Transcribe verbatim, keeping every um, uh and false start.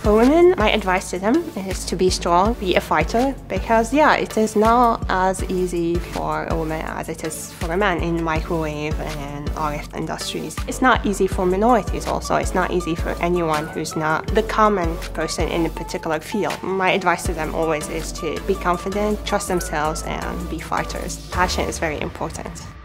For women, my advice to them is to be strong, be a fighter, because yeah, it is not as easy for a woman as it is for a man in microwave and R F industries. It's not easy for minorities also. It's not easy for anyone who's not the common person in a particular field. My advice to them always is to be confident, trust themselves, and be fighters. Passion is very important.